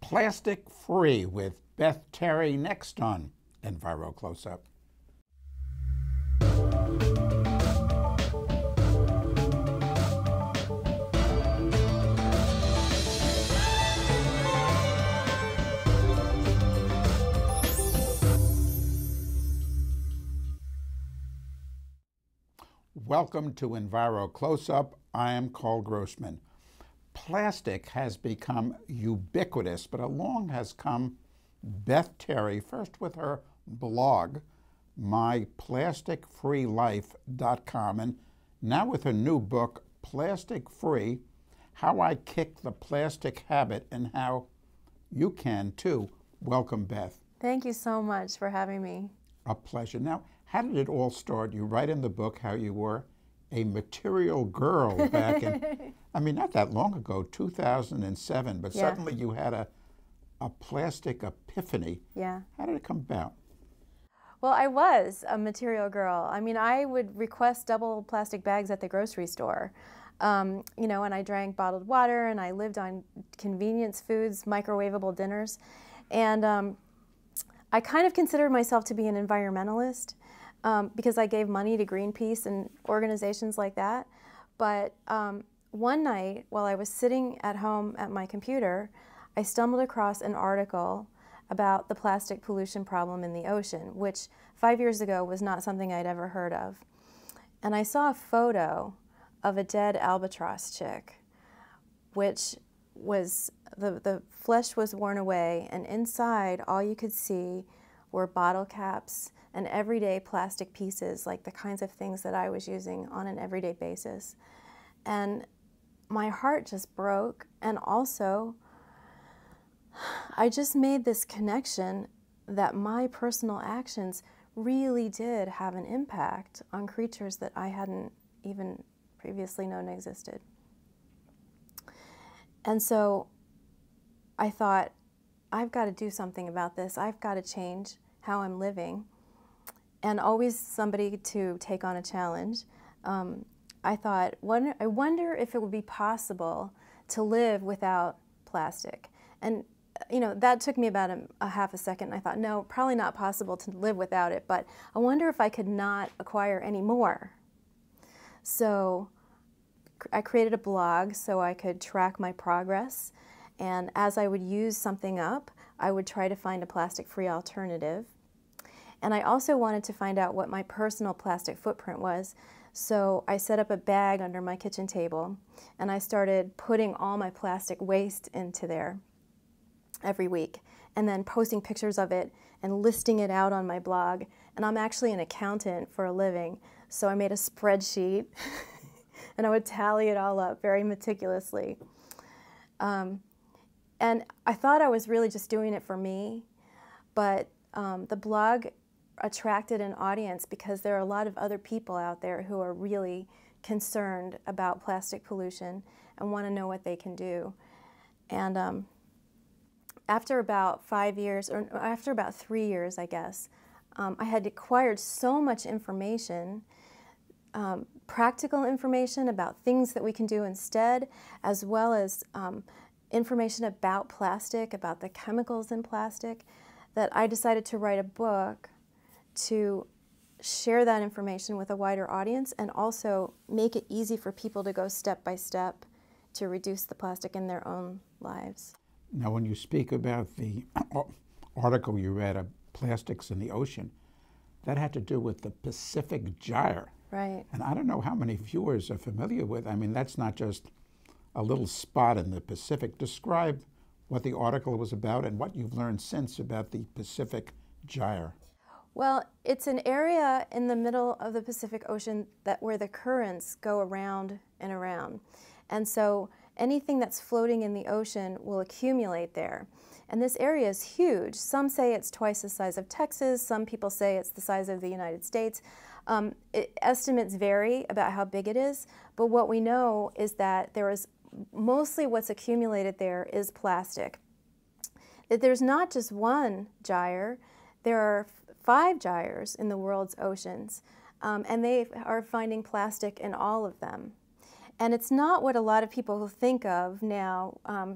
Plastic Free with Beth Terry next on Enviro Close-Up. Welcome to Enviro Close-Up. I am Carl Grossman. Plastic has become ubiquitous, but along has come Beth Terry, first with her blog, myplasticfreelife.com, and now with her new book, Plastic Free, How I Kick the Plastic Habit and How You Can Too. Welcome, Beth. Thank you so much for having me. A pleasure. Now, how did it all start? You write in the book how you were a material girl back in, I mean, not that long ago, 2007, but suddenly you had a plastic epiphany. Yeah. How did it come about? Well, I was a material girl. I mean, I would request double plastic bags at the grocery store. You know, and I drank bottled water, and I lived on convenience foods, microwavable dinners. And I kind of considered myself to be an environmentalist. Because I gave money to Greenpeace and organizations like that. But one night, while I was sitting at home at my computer, I stumbled across an article about the plastic pollution problem in the ocean, which 5 years ago was not something I'd ever heard of. And I saw a photo of a dead albatross chick, which was, the flesh was worn away, and inside all you could see were bottle caps and everyday plastic pieces, like the kinds of things that I was using on an everyday basis. And my heart just broke, and also I just made this connection that my personal actions really did have an impact on creatures that I hadn't even previously known existed. And so I thought, I've got to do something about this. I've got to change how I'm living. And always somebody to take on a challenge. I thought, I wonder if it would be possible to live without plastic. And you know, that took me about a half a second. I thought, no, probably not possible to live without it, but I wonder if I could not acquire any more. So I created a blog so I could track my progress. And as I would use something up, I would try to find a plastic-free alternative. And I also wanted to find out what my personal plastic footprint was, so I set up a bag under my kitchen table, and I started putting all my plastic waste into there every week, and then posting pictures of it and listing it out on my blog. And I'm actually an accountant for a living, so I made a spreadsheet, and I would tally it all up very meticulously. And I thought I was really just doing it for me, but the blog attracted an audience because there are a lot of other people out there who are really concerned about plastic pollution and want to know what they can do. And after about 5 years, or after about 3 years, I guess, I had acquired so much information, practical information about things that we can do instead, as well as information about plastic, about the chemicals in plastic, that I decided to write a book to share that information with a wider audience and also make it easy for people to go step by step to reduce the plastic in their own lives. Now, when you speak about the article you read of plastics in the ocean, that had to do with the Pacific Gyre. Right. And I don't know how many viewers are familiar with. I mean, that's not just a little spot in the Pacific. Describe what the article was about and what you've learned since about the Pacific Gyre. Well, it's an area in the middle of the Pacific Ocean where the currents go around and around. And so anything that's floating in the ocean will accumulate there. And this area is huge. Some say it's twice the size of Texas. Some people say it's the size of the United States. Estimates vary about how big it is, but what we know is that there is mostly what's accumulated there is plastic. That there's not just one gyre, there are 5 gyres in the world's oceans, and they are finding plastic in all of them. And it's not what a lot of people think of now.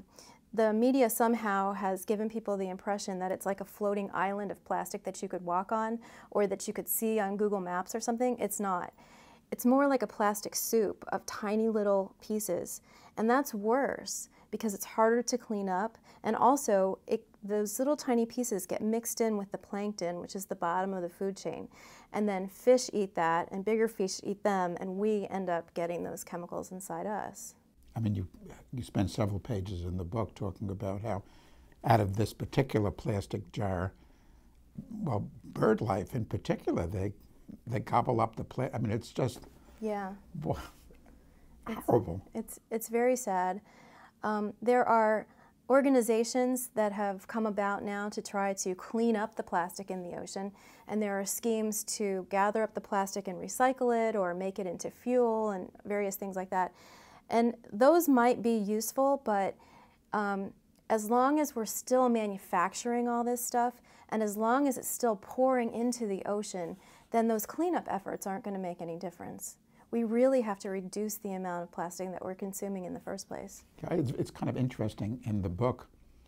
the media somehow has given people the impression that it's like a floating island of plastic that you could walk on or that you could see on Google Maps or something. It's not. It's more like a plastic soup of tiny little pieces. And that's worse because it's harder to clean up. And also, those little tiny pieces get mixed in with the plankton, which is the bottom of the food chain. And then fish eat that, and bigger fish eat them, and we end up getting those chemicals inside us. I mean, you spend several pages in the book talking about how out of this particular plastic jar, well, bird life in particular, they gobble up the plastic. I mean, it's just horrible. It's very sad. There are organizations that have come about now to try to clean up the plastic in the ocean, and there are schemes to gather up the plastic and recycle it or make it into fuel and various things like that. And those might be useful, but as long as we're still manufacturing all this stuff, and as long as it's still pouring into the ocean, then those cleanup efforts aren't going to make any difference. We really have to reduce the amount of plastic that we're consuming in the first place. It's kind of interesting in the book.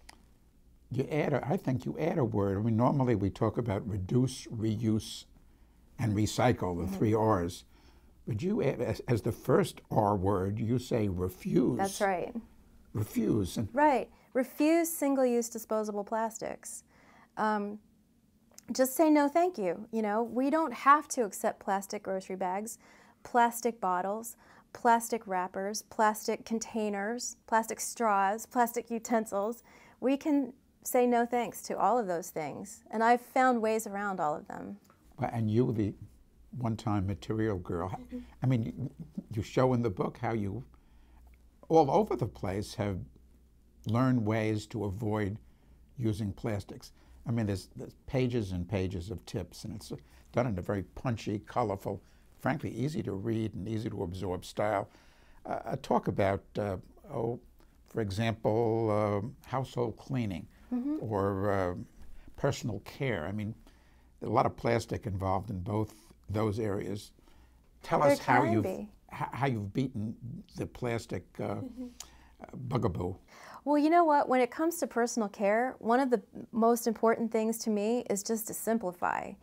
I think you add a word. I mean, normally we talk about reduce, reuse, and recycle, the 3 R's. But you add, as the first R word, you say refuse. That's right. Refuse. Right. Refuse single-use disposable plastics. Just say no thank you. You know, we don't have to accept plastic grocery bags, plastic bottles, plastic wrappers, plastic containers, plastic straws, plastic utensils. We can say no thanks to all of those things. And I've found ways around all of them. And you, the one-time material girl, I mean, you show in the book how you, all over the place, have learned ways to avoid using plastics. I mean, there's pages and pages of tips, and it's done in a very punchy, colorful, frankly, easy to read and easy to absorb style. Talk about, for example, household cleaning or personal care. I mean, there's a lot of plastic involved in both those areas. Tell us how you've beaten the plastic bugaboo. Well, you know what? When it comes to personal care, one of the most important things to me is just to simplify.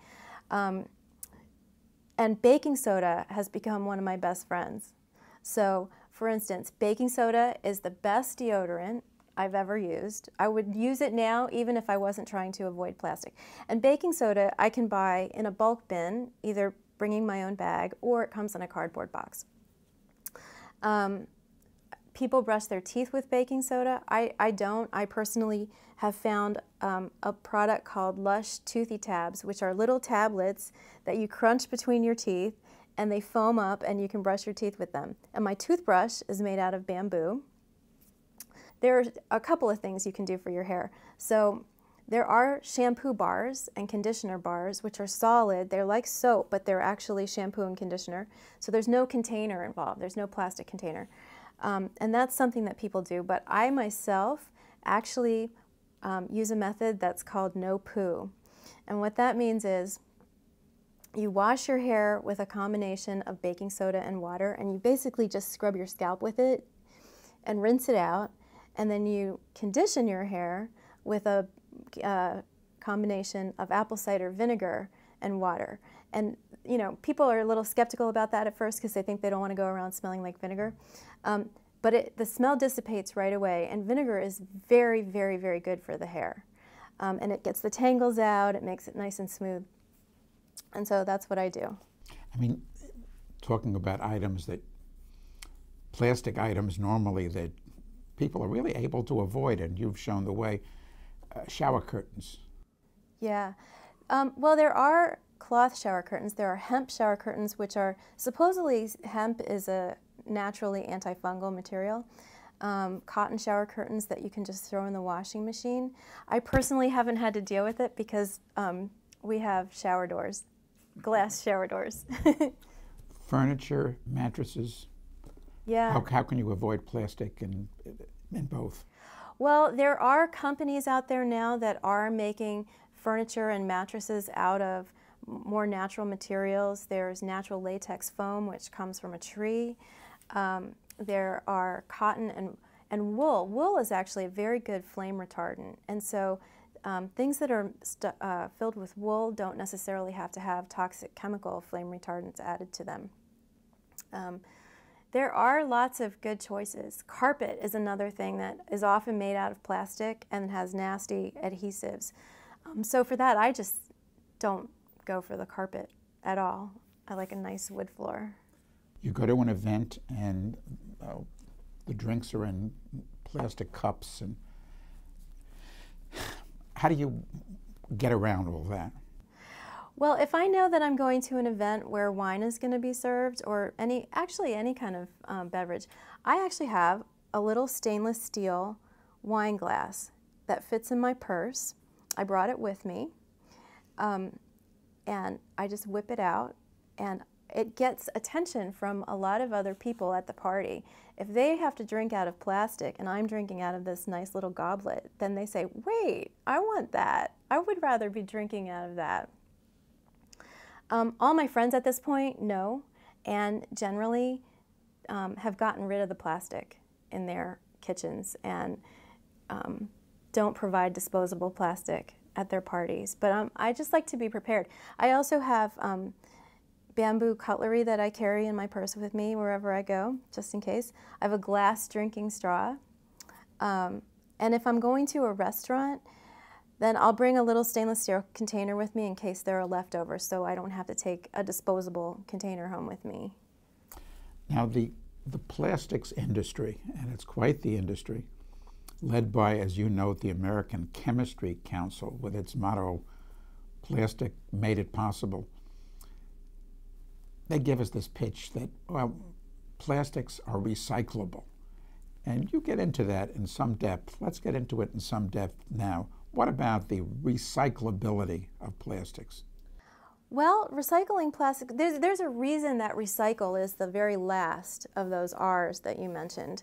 And baking soda has become one of my best friends. So, for instance, baking soda is the best deodorant I've ever used. I would use it now even if I wasn't trying to avoid plastic. And baking soda I can buy in a bulk bin, either bringing my own bag or it comes in a cardboard box. People brush their teeth with baking soda. I don't. I personally have found a product called Lush Toothy Tabs, which are little tablets that you crunch between your teeth and they foam up and you can brush your teeth with them. And my toothbrush is made out of bamboo. There are a couple of things you can do for your hair. So there are shampoo bars and conditioner bars, which are solid. They're like soap, but they're actually shampoo and conditioner. So there's no container involved. There's no plastic container. And that's something that people do. But I myself actually use a method that's called no poo. And what that means is you wash your hair with a combination of baking soda and water, and you basically just scrub your scalp with it and rinse it out. And then you condition your hair with a combination of apple cider vinegar and water. And you know, people are a little skeptical about that at first because they think they don't want to go around smelling like vinegar. But the smell dissipates right away, and vinegar is very, very, very good for the hair. And it gets the tangles out, it makes it nice and smooth. And so that's what I do. I mean, talking about items that, plastic items normally that people are really able to avoid, and you've shown the way, shower curtains. Yeah. Well, there are cloth shower curtains. There are hemp shower curtains, which are, supposedly hemp is a naturally antifungal material. Cotton shower curtains that you can just throw in the washing machine. I personally haven't had to deal with it because we have shower doors, glass shower doors. Furniture, mattresses. Yeah. How can you avoid plastic in both? Well, there are companies out there now that are making furniture and mattresses out of more natural materials. There's natural latex foam, which comes from a tree. There are cotton And wool is actually a very good flame retardant. And so things that are filled with wool don't necessarily have to have toxic chemical flame retardants added to them. There are lots of good choices. Carpet is another thing that is often made out of plastic and has nasty adhesives. So for that, I just don't go for the carpet at all. I like a nice wood floor. You go to an event and the drinks are in plastic cups, and how do you get around all that? Well, if I know that I'm going to an event where wine is going to be served, or any kind of beverage, I actually have a little stainless steel wine glass that fits in my purse. I brought it with me, and I just whip it out, and it gets attention from a lot of other people at the party. If they have to drink out of plastic and I'm drinking out of this nice little goblet, then they say, wait, I want that. I would rather be drinking out of that. All my friends at this point know, and generally have gotten rid of the plastic in their kitchens and don't provide disposable plastic at their parties. But I just like to be prepared. I also have bamboo cutlery that I carry in my purse with me wherever I go, just in case. I have a glass drinking straw. And if I'm going to a restaurant, then I'll bring a little stainless steel container with me in case there are leftovers, so I don't have to take a disposable container home with me. Now the plastics industry, and it's quite the industry, led by, as you note, the American Chemistry Council with its motto, "Plastic made it possible." They give us this pitch that, well, plastics are recyclable. And you get into that in some depth. Let's get into it in some depth now. What about the recyclability of plastics? Well, recycling plastic, there's a reason that recycle is the very last of those R's that you mentioned.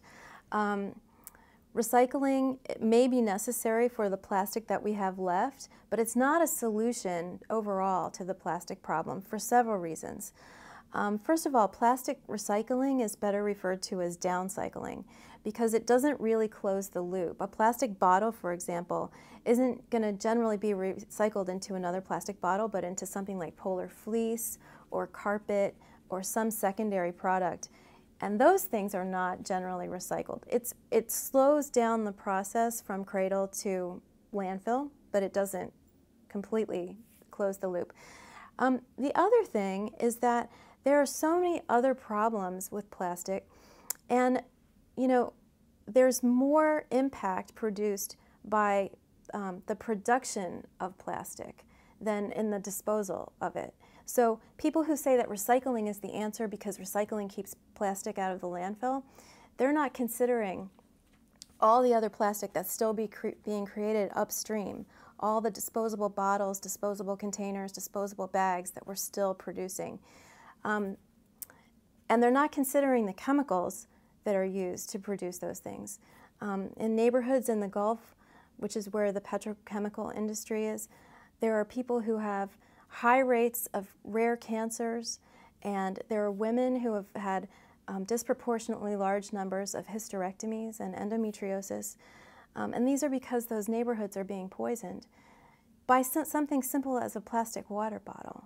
Recycling may be necessary for the plastic that we have left, but it's not a solution overall to the plastic problem for several reasons. First of all, plastic recycling is better referred to as downcycling because it doesn't really close the loop. A plastic bottle, for example, isn't going to generally be recycled into another plastic bottle, but into something like polar fleece or carpet or some secondary product. And those things are not generally recycled. It slows down the process from cradle to landfill, but it doesn't completely close the loop. The other thing is that there are so many other problems with plastic, and there's more impact produced by the production of plastic than in the disposal of it. So people who say that recycling is the answer because recycling keeps plastic out of the landfill, they're not considering all the other plastic that's still being created upstream, all the disposable bottles, disposable containers, disposable bags that we're still producing. And they're not considering the chemicals that are used to produce those things. In neighborhoods in the Gulf, which is where the petrochemical industry is, there are people who have high rates of rare cancers, and there are women who have had disproportionately large numbers of hysterectomies and endometriosis. And these are because those neighborhoods are being poisoned by something simple as a plastic water bottle.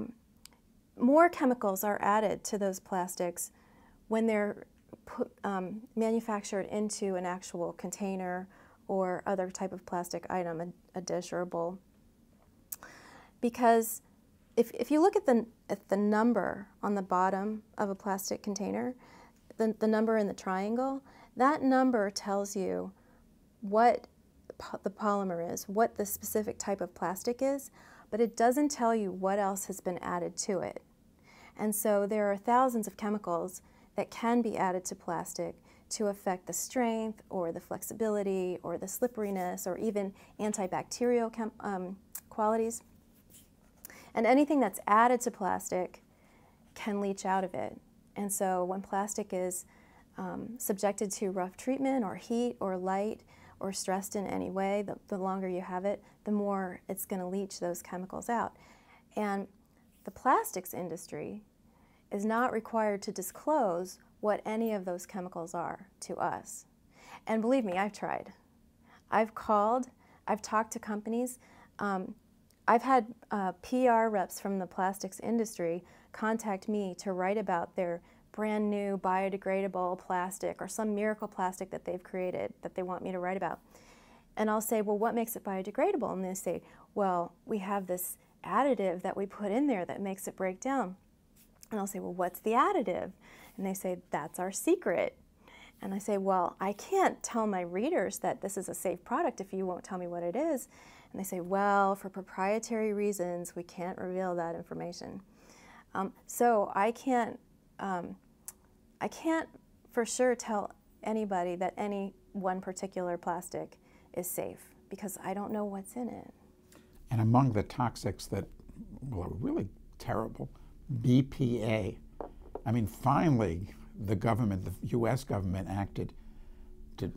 More chemicals are added to those plastics when they're manufactured into an actual container or other type of plastic item, a dish or a bowl. Because if you look at the number on the bottom of a plastic container, the number in the triangle, that number tells you what the polymer is, what the specific type of plastic is, but it doesn't tell you what else has been added to it. And so there are thousands of chemicals that can be added to plastic to affect the strength or the flexibility or the slipperiness or even antibacterial qualities. And anything that's added to plastic can leach out of it. And so when plastic is subjected to rough treatment or heat or light or stressed in any way, the longer you have it, the more it's going to leach those chemicals out. And the plastics industry is not required to disclose what any of those chemicals are to us. And believe me, I've tried. I've called, I've talked to companies. I've had PR reps from the plastics industry contact me to write about their brand new biodegradable plastic or some miracle plastic that they've created that they want me to write about. And I'll say, well, what makes it biodegradable? And they say, well, we have this additive that we put in there that makes it break down. And I'll say, well, what's the additive? And they say, that's our secret. And I say, well, I can't tell my readers that this is a safe product if you won't tell me what it is. And they say, well, for proprietary reasons, we can't reveal that information. So I can't for sure tell anybody that any one particular plastic is safe because I don't know what's in it. And among the toxics that are really terrible, BPA. I mean, finally, the government, the U.S. government acted to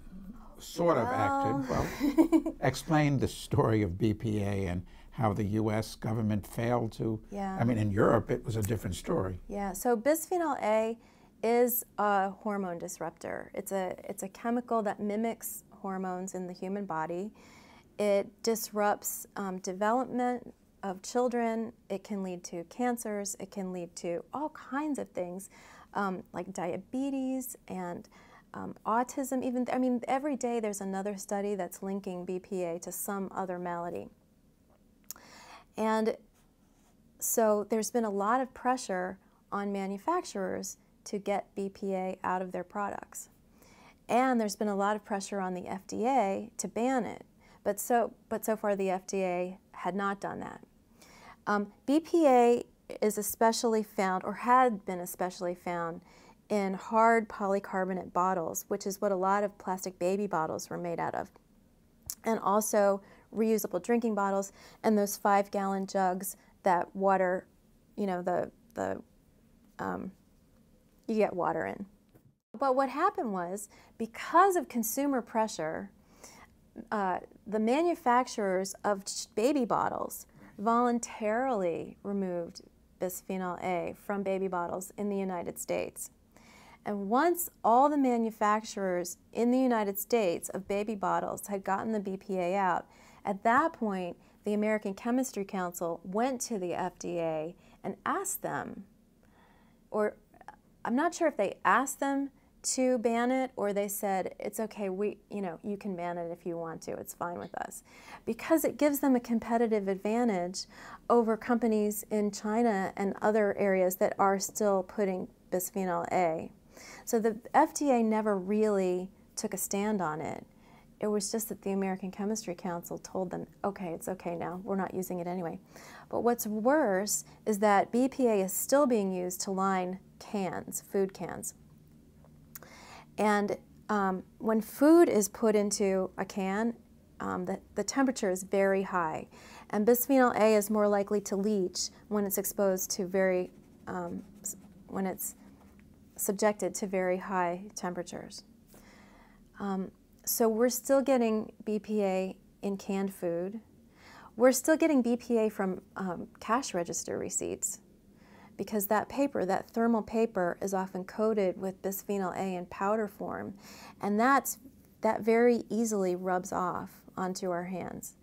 explain the story of BPA and how the U.S. government failed to, I mean, in Europe, it was a different story. Yeah, so bisphenol A is a hormone disruptor. It's a chemical that mimics hormones in the human body. It disrupts development of children. It can lead to cancers. It can lead to all kinds of things like diabetes and autism. Even, I mean, every day there's another study that's linking BPA to some other malady. And so there's been a lot of pressure on manufacturers to get BPA out of their products. And there's been a lot of pressure on the FDA to ban it. But so far the FDA had not done that. BPA is especially found, or had been especially found, in hard polycarbonate bottles, which is what a lot of plastic baby bottles were made out of. And also reusable drinking bottles and those 5-gallon jugs that water, you know, you get water in. But what happened was, because of consumer pressure, the manufacturers of baby bottles voluntarily removed bisphenol A from baby bottles in the United States. And once all the manufacturers in the United States of baby bottles had gotten the BPA out, at that point, the American Chemistry Council went to the FDA and asked them, or I'm not sure if they asked them to ban it or they said, it's okay, you can ban it if you want to, it's fine with us. Because it gives them a competitive advantage over companies in China and other areas that are still putting bisphenol A. So the FDA never really took a stand on it. It was just that the American Chemistry Council told them, okay, it's okay now, we're not using it anyway. But what's worse is that BPA is still being used to line cans, food cans. And when food is put into a can, the temperature is very high. And bisphenol A is more likely to leach when it's exposed to when it's subjected to very high temperatures. So we're still getting BPA in canned food. We're still getting BPA from cash register receipts because that paper, that thermal paper, is often coated with bisphenol A in powder form, and that very easily rubs off onto our hands.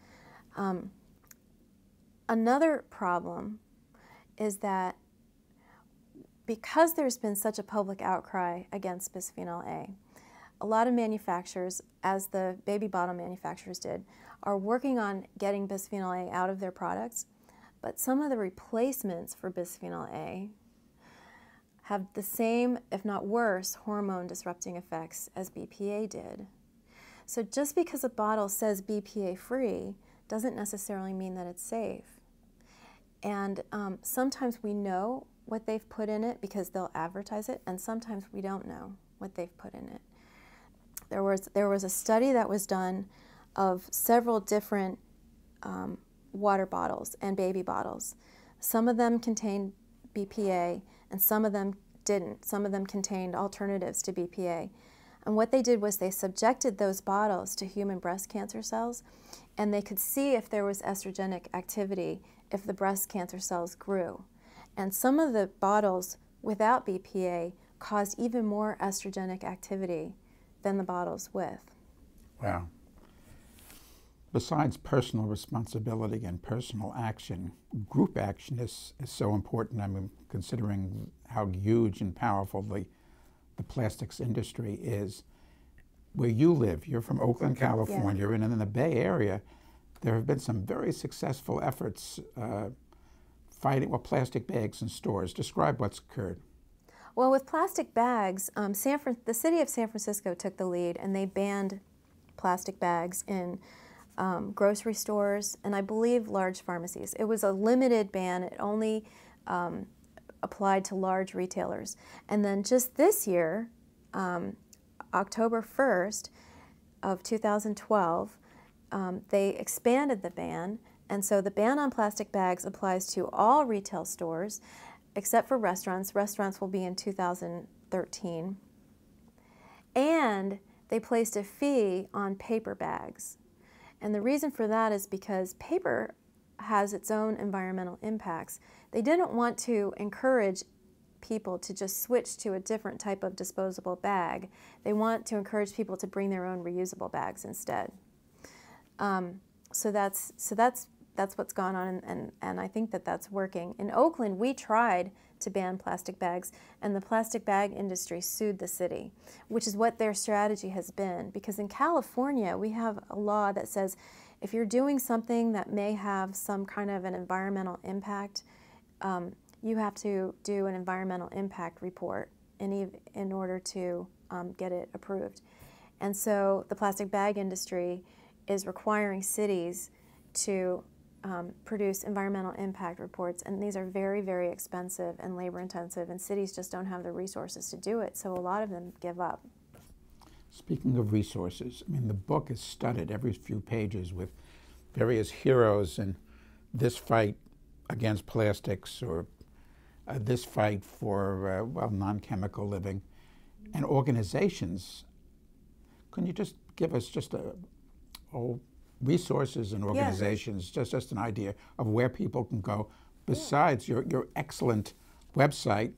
Another problem is that because there's been such a public outcry against bisphenol A, a lot of manufacturers, as the baby bottle manufacturers did, are working on getting bisphenol A out of their products, but some of the replacements for bisphenol A have the same, if not worse, hormone disrupting effects as BPA did. So just because a bottle says BPA free doesn't necessarily mean that it's safe. And sometimes we know what they've put in it because they'll advertise it, and sometimes we don't know what they've put in it. There was a study that was done of several different water bottles and baby bottles. Some of them contained BPA and some of them didn't. Some of them contained alternatives to BPA. And what they did was they subjected those bottles to human breast cancer cells, and they could see if there was estrogenic activity if the breast cancer cells grew. And some of the bottles without BPA caused even more estrogenic activity than the bottles with. Wow. Besides personal responsibility and personal action, group action is so important. I mean, considering how huge and powerful the plastics industry is. Where you live, you're from Oakland, California, and in the Bay Area, there have been some very successful efforts fighting plastic bags in stores. Describe what's occurred. Well, with plastic bags, the city of San Francisco took the lead, and they banned plastic bags in grocery stores and I believe large pharmacies. It was a limited ban. It only applied to large retailers. And then just this year, October 1st of 2012, they expanded the ban, and so the ban on plastic bags applies to all retail stores except for restaurants. Restaurants will be in 2013. And they placed a fee on paper bags. And the reason for that is because paper has its own environmental impacts. They didn't want to encourage people to just switch to a different type of disposable bag. They want to encourage people to bring their own reusable bags instead. So that's what's gone on, and I think that that's working. In Oakland, we tried to ban plastic bags, and the plastic bag industry sued the city, which is what their strategy has been. Because in California, we have a law that says if you're doing something that may have some kind of an environmental impact, you have to do an environmental impact report in order to get it approved. And so the plastic bag industry is requiring cities to produce environmental impact reports, and these are very, very expensive and labor intensive, and cities just don't have the resources to do it, so a lot of them give up. Speaking of resources, I mean, the book is studded every few pages with various heroes in this fight against plastics, or this fight for, well, non-chemical living, and organizations. Can you just give us just resources and organizations, just an idea of where people can go besides your excellent website,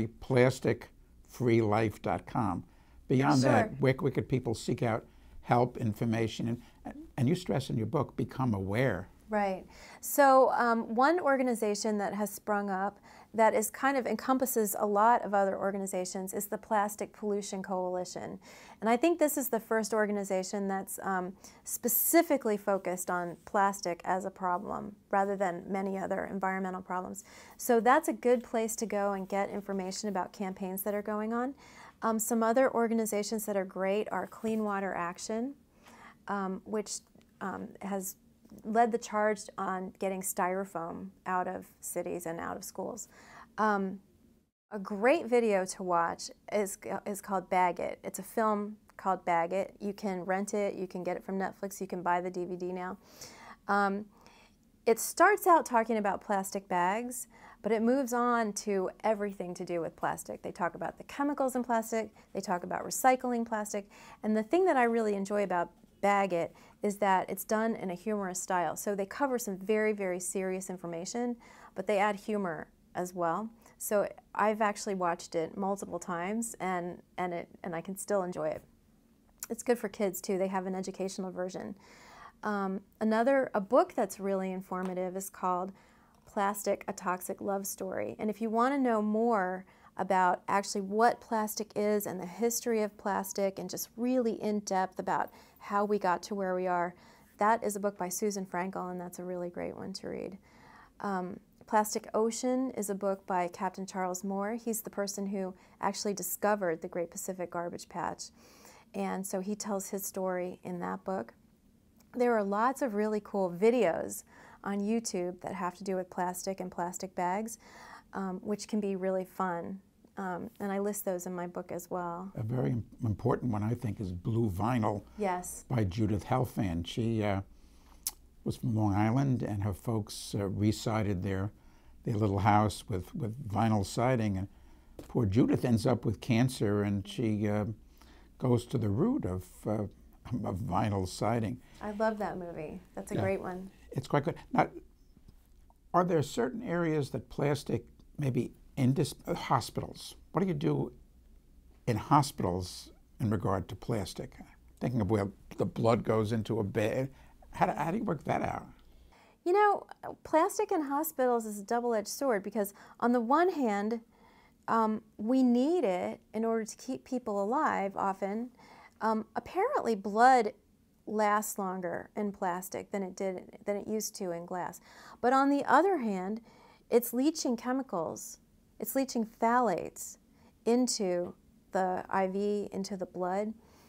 myplasticfreelife.com. Beyond that, where could people seek out help, information, and you stress in your book, become aware. Right. So one organization that has sprung up that is kind of encompasses a lot of other organizations is the Plastic Pollution Coalition. And I think this is the first organization that's specifically focused on plastic as a problem rather than many other environmental problems. So that's a good place to go and get information about campaigns that are going on. Some other organizations that are great are Clean Water Action, which has led the charge on getting styrofoam out of cities and out of schools. A great video to watch is called Bag It. It's a film called Bag It. You can rent it, you can get it from Netflix, you can buy the DVD now. It starts out talking about plastic bags, but it moves on to everything to do with plastic. They talk about the chemicals in plastic, they talk about recycling plastic, and the thing that I really enjoy about Bag It is that it's done in a humorous style. So they cover some very, very serious information, but they add humor as well. So I've actually watched it multiple times, and I can still enjoy it. It's good for kids too. They have an educational version. A book that's really informative is called Plastic: A Toxic Love Story. And if you want to know more about actually what plastic is and the history of plastic and just really in depth about how we got to where we are, that is a book by Susan Frankel, and that's a really great one to read. Plastic Ocean is a book by Captain Charles Moore. He's the person who actually discovered the Great Pacific Garbage Patch, and so he tells his story in that book. There are lots of really cool videos on YouTube that have to do with plastic and plastic bags, which can be really fun. And I list those in my book as well. A very important one, I think, is Blue Vinyl. Yes. By Judith Helfand. She was from Long Island, and her folks re-sided their little house with vinyl siding. And poor Judith ends up with cancer, and she goes to the root of vinyl siding. I love that movie. That's a great one. It's quite good. Now, are there certain areas that plastic, maybe in hospitals, what do you do in hospitals in regard to plastic? Thinking of where the blood goes into a bag. How do you work that out? You know, plastic in hospitals is a double-edged sword because on the one hand, we need it in order to keep people alive often. Apparently blood lasts longer in plastic than it used to in glass. But on the other hand, it's leaching chemicals, it's leaching phthalates into the IV, into the blood.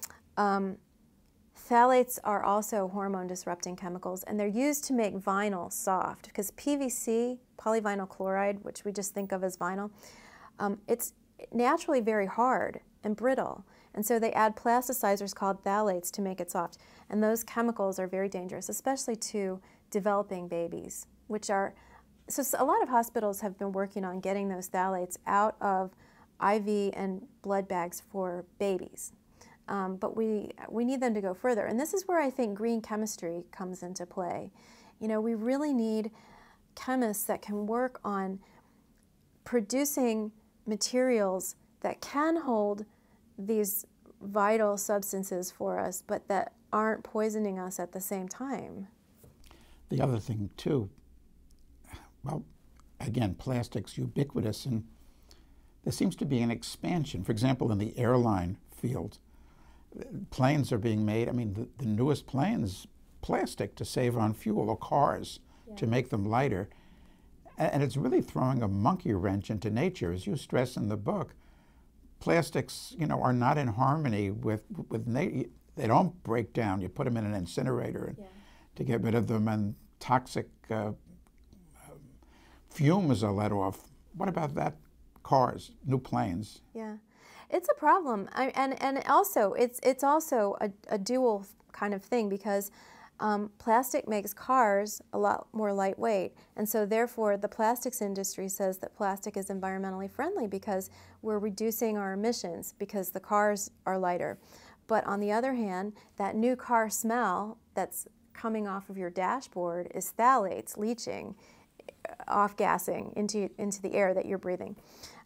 Phthalates are also hormone disrupting chemicals, and they're used to make vinyl soft because PVC, polyvinyl chloride, which we just think of as vinyl, it's naturally very hard and brittle. And so they add plasticizers called phthalates to make it soft. And those chemicals are very dangerous, especially to developing babies, which are, so a lot of hospitals have been working on getting those phthalates out of IV and blood bags for babies. But we need them to go further. And this is where I think green chemistry comes into play. You know, we really need chemists that can work on producing materials that can hold these vital substances for us, but that aren't poisoning us at the same time. The other thing, too, well, again, plastic's ubiquitous, and there seems to be an expansion. For example, in the airline field, planes are being made, I mean, the newest planes, plastic to save on fuel, or cars to make them lighter. And it's really throwing a monkey wrench into nature. As you stress in the book, plastics, you know, are not in harmony with nature. They don't break down. You put them in an incinerator to get rid of them, and toxic fumes are let off. What about that? Cars, new planes. Yeah, it's a problem, and also it's also a dual kind of thing because plastic makes cars a lot more lightweight, and so therefore the plastics industry says that plastic is environmentally friendly because we're reducing our emissions because the cars are lighter. But on the other hand, that new car smell that's coming off of your dashboard is phthalates leaching, off-gassing into the air that you're breathing.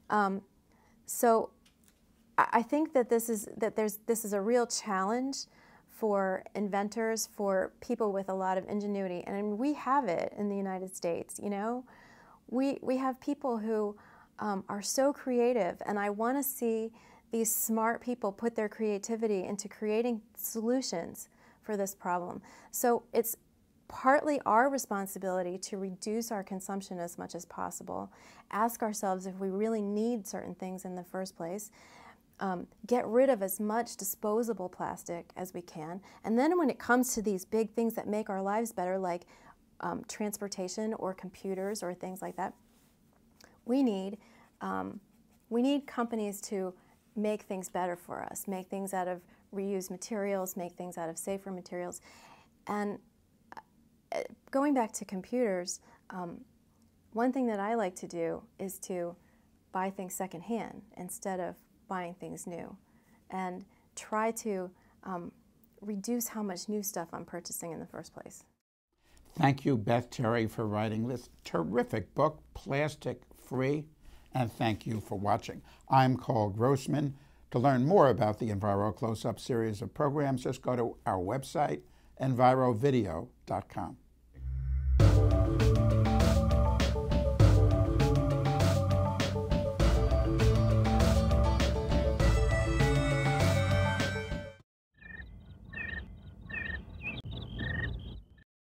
So I think that this is a real challenge for inventors, for people with a lot of ingenuity, and we have it in the United States. You know, we have people who are so creative, and I want to see these smart people put their creativity into creating solutions for this problem. So it's partly our responsibility to reduce our consumption as much as possible, ask ourselves if we really need certain things in the first place, get rid of as much disposable plastic as we can, and then when it comes to these big things that make our lives better, like transportation or computers or things like that, we need companies to make things better for us, make things out of reused materials, make things out of safer materials. And going back to computers, one thing that I like to do is to buy things secondhand instead of buying things new, and try to reduce how much new stuff I'm purchasing in the first place. Thank you, Beth Terry, for writing this terrific book, Plastic Free, and thank you for watching. I'm Carl Grossman. To learn more about the Enviro Close-Up series of programs, just go to our website, EnviroVideo.com.